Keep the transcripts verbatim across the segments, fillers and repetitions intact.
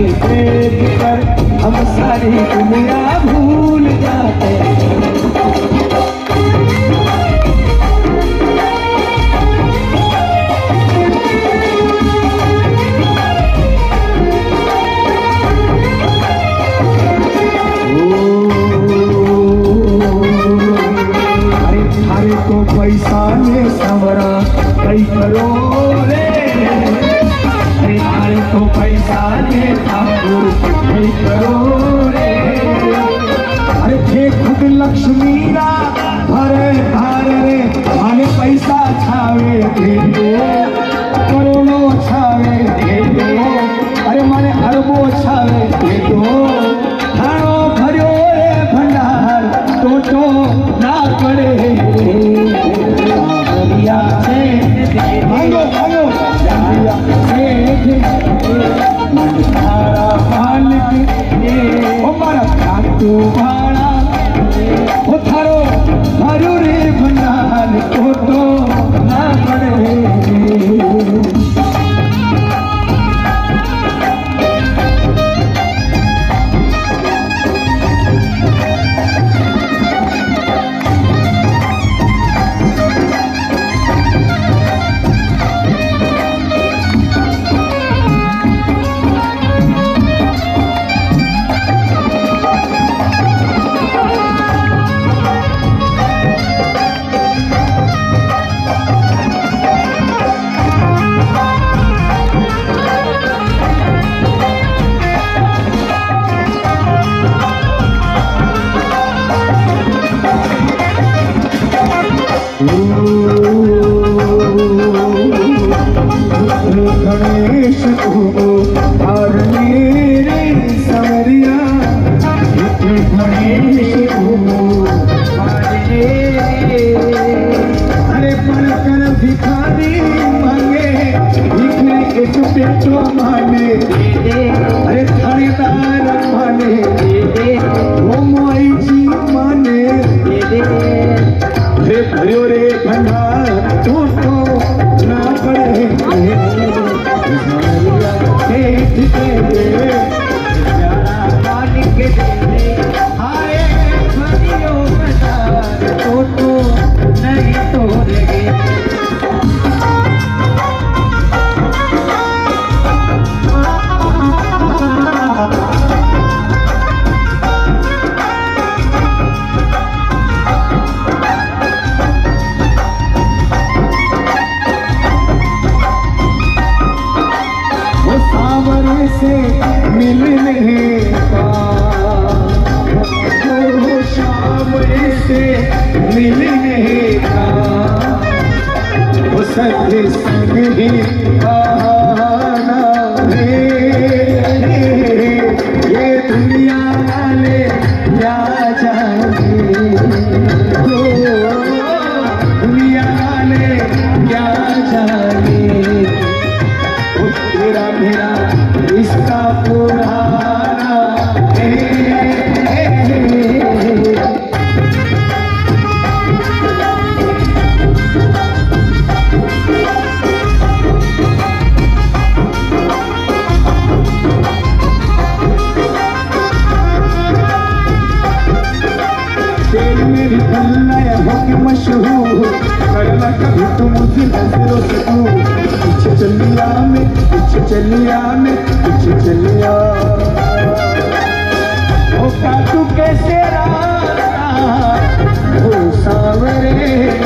देख कर हम सारी दुनिया भूल जाते हैं। तो पैसा ने समरा कई करोड़ रे, अरे थारे तो पैसा ने ठाकुर कई करोड़ रे। अरे थे खुद लक्ष्मी रा भरे धार रे, माने पैसा छावे दे दो, करोड़ों छावे दे दो, अरे माने अरबों छावे दे दो। थारो भरियो रे भंडार टोटो ना करे, भागो भागो तारा मालिक ओ मारा खातू भाड़ा ओ थारो थारो रे भंडार टोटो ना पड़े। गणेश को और मेरे समरिया, गणेश को अरे पर कर भिखारी मांगे, लिखने एक पेटो माने, अरे थानेदार माने, वो मोई जी माने, अरे भरियो रे भंडार टोटो ना पड़े। देख के दे प्यारा पानी के दे, हाय भरियो भंडार टोटो नहीं तोड़ेंगे। से मिलने का वो शाम से मिलने का, वो सत्य संग ही आना है। ये दुनिया वाले क्या जाने, दुनिया वाले क्या जाने, तेरा मेरा रिश्ता पुराना है। तेरी मेरी कल्ला होगी मशहूर, करना कभी तुम मुझे नजरों से दूर। पीछे चलिया में पीछे चलिया में पीछे चलिया, ओ काटू कैसे रास्ता ओ सावरे,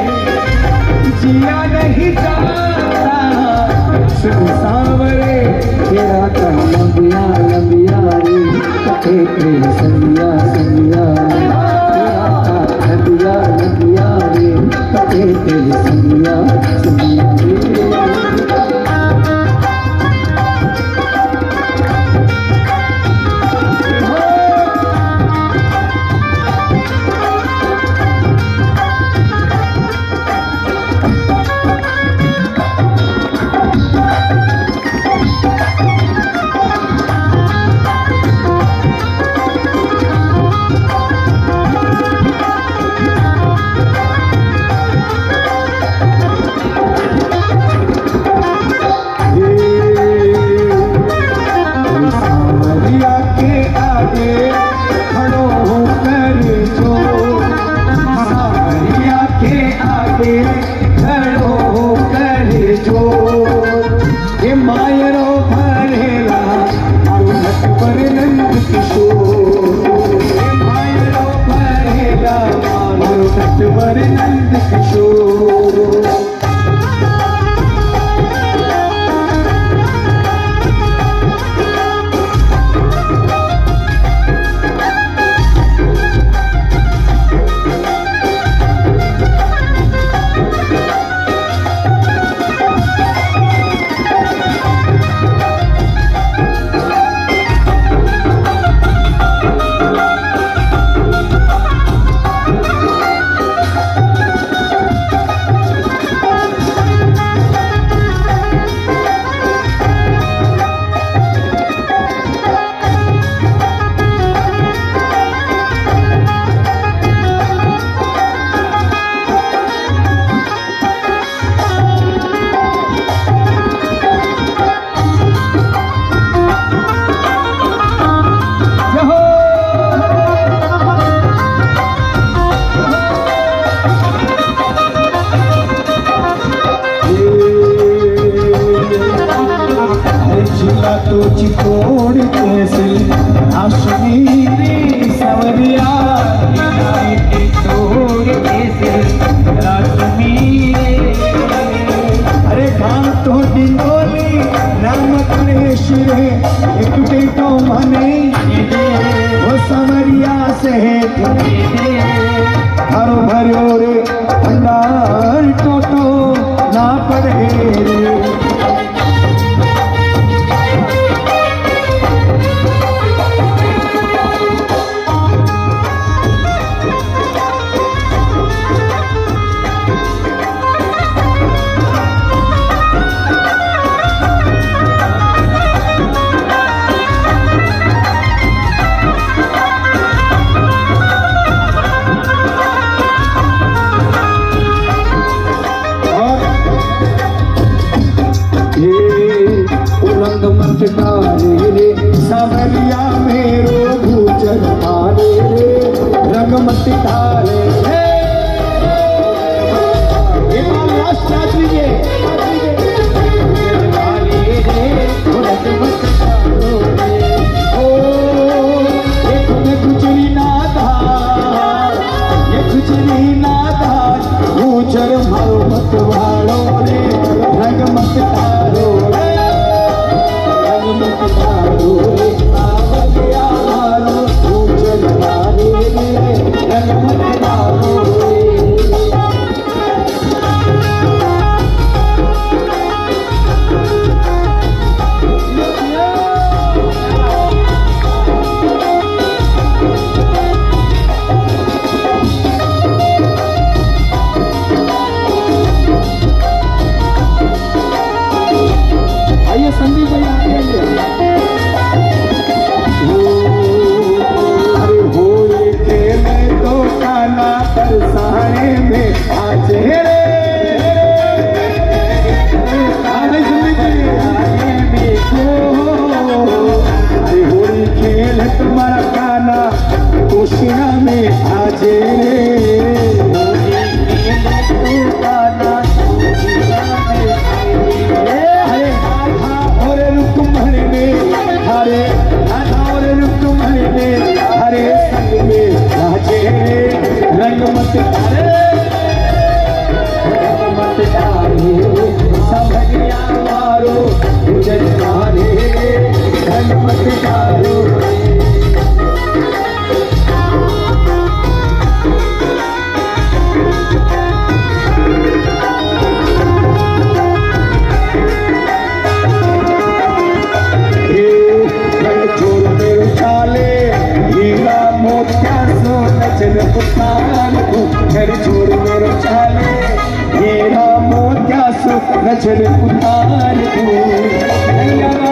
जिया नहीं जाता सुन सावरे, तेरा का लंबिया लंबिया रे, एक रे संगिया संगिया, तेरा का लंबिया लंबिया रे, एक रे संगिया संगिया रे। के खड़ो होकर जो सावरिया के आगे खड़ो होकर जो ये मायरो भरेला नट पर नंद किशोर ये मायरो भरेला नट पर नंद किशोर। तो चिकोड़ कैसे राशमीरी सवरिया तोड़ कैसे राशमीरे अरे खान तो डिंडोली नाम गणेश एक बेटो मने वो सवरिया से हरो भरो रे भंडार टोटो ना पड़े रे सवरिया मेरो भूचर मारे रे रंग मत तारे रे ये लास्ट नाच लीजिए रंग मत तारो रे ओ ये तुम्हें गुजरी ना था ये गुजरी ना था भूचर मारो मत वालो रे रंग मत तारो रे संदीप भाई आगे अरे होए खेले तो काला तरसाने में आज रे आगे अरे होए खेल तुम्हारा काला कोशिना में आज रे हरे हरे संग में राजे रंग मत तारे रंग मत तारे सवरिया मारो गुजर मारे रंग मत तारो घर छोड़ मेरे चाले ये रामो क्या सो नजर उतार दो